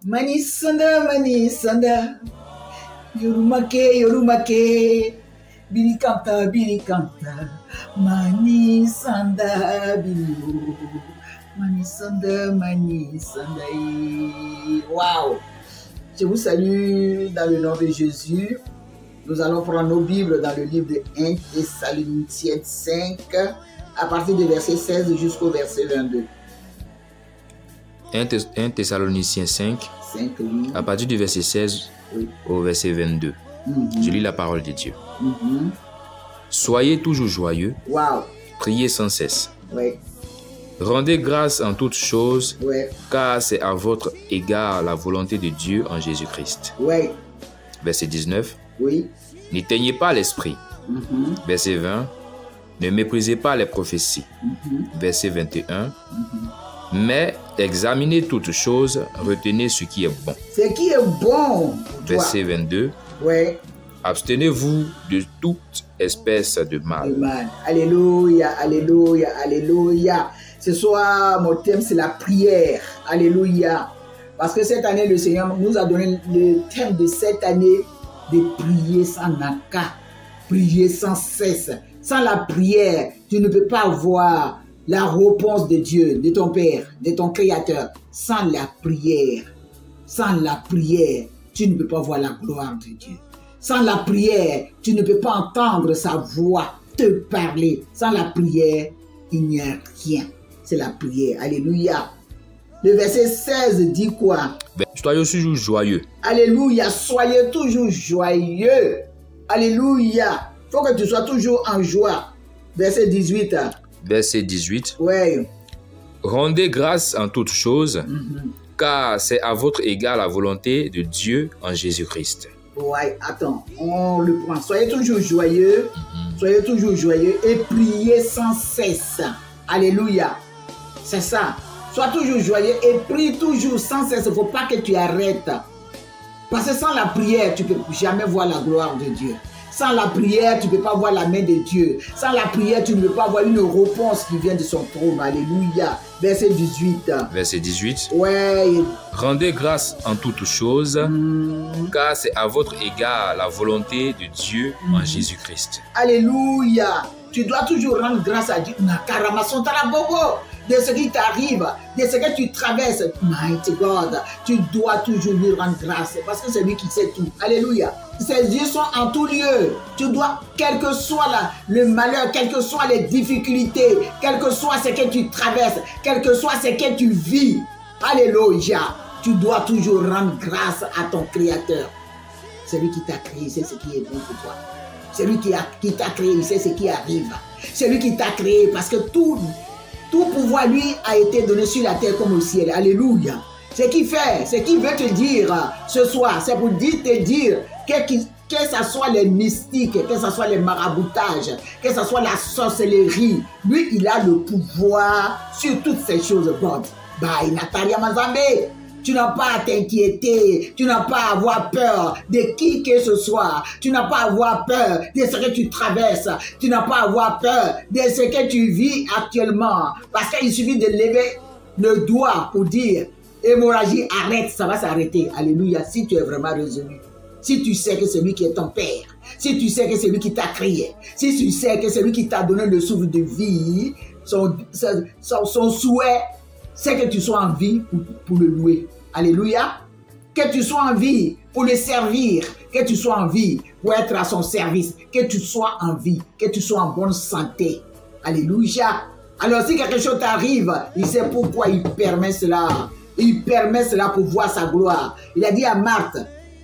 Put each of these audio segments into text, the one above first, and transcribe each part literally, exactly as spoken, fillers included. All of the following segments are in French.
Manisanda, manisanda. Yorumake, yorumake. Bilikanta, bilikanta. Manisanda, bilio. Manisanda, manisanda. Waouh! Je vous salue dans le nom de Jésus. Nous allons prendre nos Bibles dans le livre de un Thessaloniciens cinq, à partir du verset seize jusqu'au verset vingt-deux. un Thessaloniciens cinq, cinq oui. À partir du verset seize oui. au verset vingt-deux. Mm-hmm. Je lis la parole de Dieu. Mm-hmm. Soyez toujours joyeux. Wow. Priez sans cesse. Oui. Rendez grâce en toutes choses, oui. car c'est à votre égard la volonté de Dieu en Jésus-Christ. Oui. Verset dix-neuf. Oui. N'éteignez pas l'esprit. Mm-hmm. Verset vingt. Ne méprisez pas les prophéties. Mm-hmm. Verset vingt et un. Mm-hmm. Mais examinez toutes choses, retenez ce qui est bon. Ce qui est bon. Verset vingt-deux. Oui. Abstenez-vous de toute espèce de mal. Amen. Alléluia, alléluia, alléluia. Ce soir, mon thème, c'est la prière. Alléluia. Parce que cette année, le Seigneur nous a donné le thème de cette année de prier sans naka, prier sans cesse. Sans la prière, tu ne peux pas voir la réponse de Dieu, de ton Père, de ton Créateur. Sans la prière, sans la prière, tu ne peux pas voir la gloire de Dieu. Sans la prière, tu ne peux pas entendre sa voix te parler. Sans la prière, il n'y a rien. C'est la prière. Alléluia. Le verset seize dit quoi? Soyez toujours joyeux. Alléluia. Soyez toujours joyeux. Alléluia. Il faut que tu sois toujours en joie. Verset dix-huit. Verset dix-huit. Oui. Rendez grâce en toutes choses, Mm-hmm. car c'est à votre égard la volonté de Dieu en Jésus-Christ. Ouais, attends, on le prend. Soyez toujours joyeux, Mm-hmm. soyez toujours joyeux et priez sans cesse. Alléluia. C'est ça. Sois toujours joyeux et prie toujours sans cesse. Il ne faut pas que tu arrêtes. Parce que sans la prière, tu ne peux jamais voir la gloire de Dieu. Sans la prière, tu ne peux pas voir la main de Dieu. Sans la prière, tu ne peux pas voir une réponse qui vient de son trône. Alléluia. Verset dix-huit. Verset dix-huit. Ouais. Rendez grâce en toutes choses, mm. car c'est à votre égard la volonté de Dieu mm. en Jésus-Christ. Alléluia. Tu dois toujours rendre grâce à Dieu. De ce qui t'arrive, de ce que tu traverses. Mighty God, tu dois toujours lui rendre grâce parce que c'est lui qui sait tout. Alléluia. Ses yeux sont en tout lieu. Tu dois, quel que soit la, le malheur, quelles que soient les difficultés, quel que soit ce que tu traverses, quel que soit ce que tu vis. Alléluia. Tu dois toujours rendre grâce à ton Créateur. Celui qui t'a créé, c'est ce qui est bon pour toi. Celui qui, a, qui t'a créé, c'est ce qui arrive. Celui qui t'a créé, parce que tout... Tout pouvoir, lui, a été donné sur la terre comme au ciel. Alléluia. Ce qu'il fait, ce qu'il veut te dire ce soir, c'est pour dire, te dire que, que, que ce soit les mystiques, que ce soit les maraboutages, que ce soit la sorcellerie. Lui, il a le pouvoir sur toutes ces choses. God. Bah, il n'a pas rien à Tu n'as pas à t'inquiéter, tu n'as pas à avoir peur de qui que ce soit, tu n'as pas à avoir peur de ce que tu traverses, tu n'as pas à avoir peur de ce que tu vis actuellement. Parce qu'il suffit de lever le doigt pour dire, hémorragie, arrête, ça va s'arrêter. Alléluia, si tu es vraiment résolu. Si tu sais que c'est lui qui est ton Père, si tu sais que c'est lui qui t'a créé, si tu sais que c'est lui qui t'a donné le souffle de vie, son, son, son souhait, c'est que tu sois en vie pour, pour le louer. Alléluia. Que tu sois en vie pour le servir. Que tu sois en vie pour être à son service. Que tu sois en vie. Que tu sois en bonne santé. Alléluia. Alors si quelque chose t'arrive, il sait pourquoi il permet cela. Il permet cela pour voir sa gloire. Il a dit à Marthe,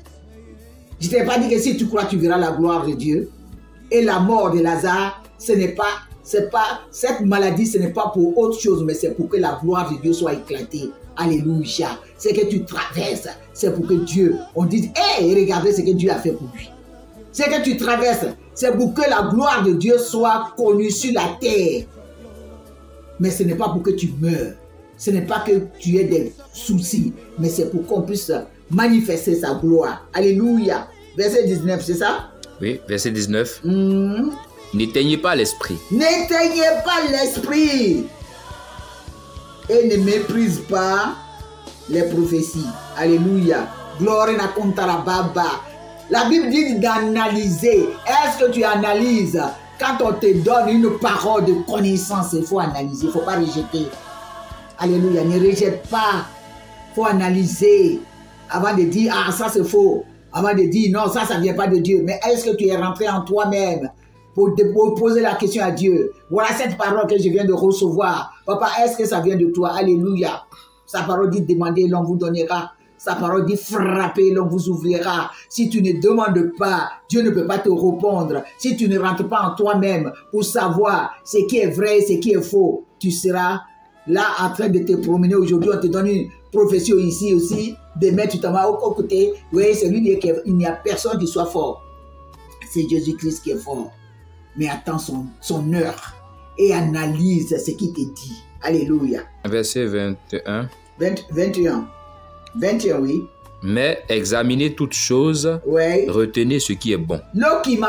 je ne t'ai pas dit que si tu crois, tu verras la gloire de Dieu. Et la mort de Lazare, ce n'est pas... C'est pas, cette maladie, ce n'est pas pour autre chose, mais c'est pour que la gloire de Dieu soit éclatée. Alléluia. Ce que tu traverses, c'est pour que Dieu, on dise, hé, hey, regardez ce que Dieu a fait pour lui. Ce que tu traverses, c'est pour que la gloire de Dieu soit connue sur la terre. Mais ce n'est pas pour que tu meurs. Ce n'est pas que tu aies des soucis, mais c'est pour qu'on puisse manifester sa gloire. Alléluia. Verset dix-neuf, c'est ça? Oui, verset dix-neuf. Mmh. N'éteignez pas l'esprit. N'éteignez pas l'esprit. Et ne méprise pas les prophéties. Alléluia. Gloire na kontara baba. La Bible dit d'analyser. Est-ce que tu analyses? Quand on te donne une parole de connaissance, il faut analyser, il ne faut pas rejeter. Alléluia, ne rejette pas. Il faut analyser avant de dire, ah ça c'est faux. Avant de dire, non, ça, ça ne vient pas de Dieu. Mais est-ce que tu es rentré en toi-même pour, pour poser la question à Dieu? Voilà cette parole que je viens de recevoir. Papa, est-ce que ça vient de toi? Alléluia. Sa parole dit, demandez, l'on vous donnera. Sa parole dit frapper, l'on vous ouvrira. Si tu ne demandes pas, Dieu ne peut pas te répondre. Si tu ne rentres pas en toi-même pour savoir ce qui est vrai, ce qui est faux, tu seras là en train de te promener. Aujourd'hui, on te donne une prophétie ici aussi. Demain, tu t'en vas au côté. Oui, c'est lui qui est, il n'y a personne qui soit fort. C'est Jésus-Christ qui est fort. Mais attends son, son heure et analyse ce qu'il te dit. Alléluia. Verset vingt et un. vingt, vingt et un. vingt et un, oui. Mais examinez toutes choses, ouais. Retenez ce qui est bon. Il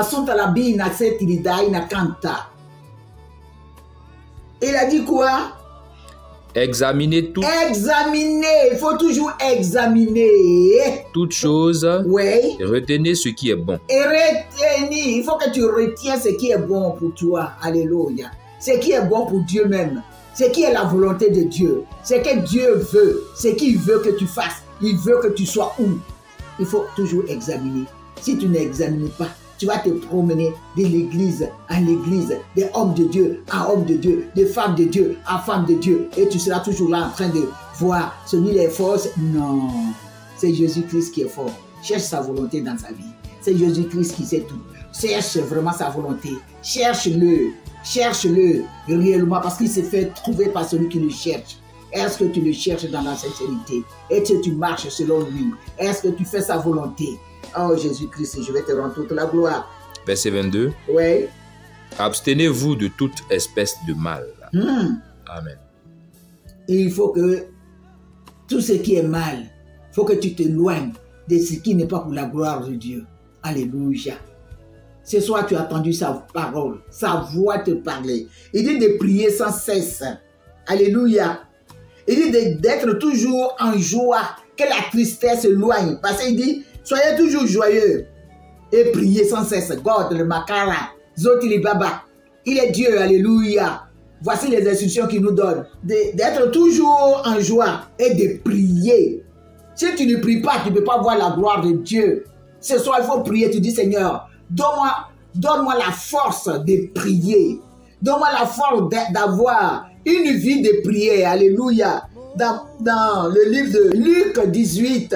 a dit quoi? Examinez tout. Examiner, il faut toujours examiner. Toutes choses, ouais. Retenez ce qui est bon. Et retenir, il faut que tu retiens ce qui est bon pour toi. Alléluia. Ce qui est bon pour Dieu même. Ce qui est la volonté de Dieu. Ce que Dieu veut. Ce qu'il veut que tu fasses. Il veut que tu sois où? Il faut toujours examiner. Si tu n'examines pas, tu vas te promener de l'église en l'église, des hommes de Dieu à hommes de Dieu, des femmes de Dieu à femmes de Dieu. Et tu seras toujours là en train de voir celui qui est fort. Non, c'est Jésus-Christ qui est fort. Cherche sa volonté dans sa vie. C'est Jésus-Christ qui sait tout. Cherche vraiment sa volonté. Cherche-le. Cherche-le réellement parce qu'il s'est fait trouver par celui qui le cherche. Est-ce que tu le cherches dans la sincérité? Est-ce que tu marches selon lui? Est-ce que tu fais sa volonté? Oh Jésus-Christ, je vais te rendre toute la gloire. Verset vingt-deux. Oui. Abstenez-vous de toute espèce de mal. Hmm. Amen. Il faut que tout ce qui est mal, il faut que tu t'éloignes de ce qui n'est pas pour la gloire de Dieu. Alléluia. Ce soir, tu as entendu sa parole, sa voix te parler. Il dit de prier sans cesse. Alléluia. Il dit d'être toujours en joie, que la tristesse s'éloigne. Parce qu'il dit, soyez toujours joyeux et priez sans cesse. God, le makara, zotili baba. Il est Dieu, alléluia. Voici les instructions qu'il nous donne. D'être toujours en joie et de prier. Si tu ne pries pas, tu ne peux pas voir la gloire de Dieu. Ce soir, il faut prier. Tu dis, Seigneur, donne-moi donne-moi la force de prier. Donne-moi la force d'avoir une vie de prière. Alléluia. Dans, dans le livre de Luc dix-huit,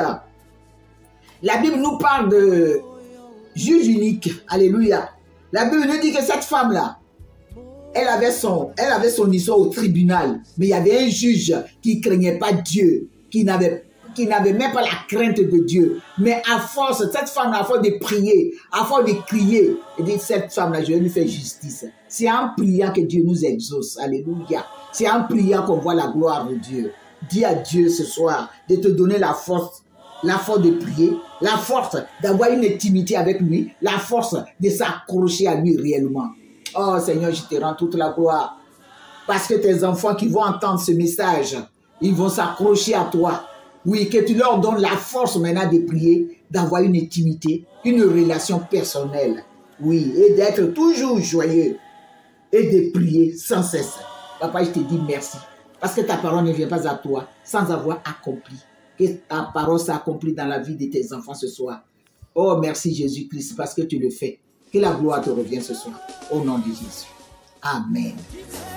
la Bible nous parle de juge unique. Alléluia. La Bible nous dit que cette femme-là, elle avait son, elle avait son histoire au tribunal. Mais il y avait un juge qui ne craignait pas Dieu, qui n'avait qui n'avait même pas la crainte de Dieu. Mais à force, cette femme-là, à force de prier, à force de crier, elle dit, cette femme-là, je vais lui faire justice. C'est en priant que Dieu nous exauce. Alléluia. C'est en priant qu'on voit la gloire de Dieu. Dis à Dieu ce soir de te donner la force, la force de prier, la force d'avoir une intimité avec lui, la force de s'accrocher à lui réellement. Oh Seigneur, je te rends toute la gloire. Parce que tes enfants qui vont entendre ce message, ils vont s'accrocher à toi. Oui, que tu leur donnes la force maintenant de prier, d'avoir une intimité, une relation personnelle. Oui, et d'être toujours joyeux et de prier sans cesse. Papa, je te dis merci. Parce que ta parole ne vient pas à toi sans avoir accompli. Que ta parole s'accomplit dans la vie de tes enfants ce soir. Oh, merci Jésus-Christ parce que tu le fais. Que la gloire te revienne ce soir. Au nom de Jésus. Amen.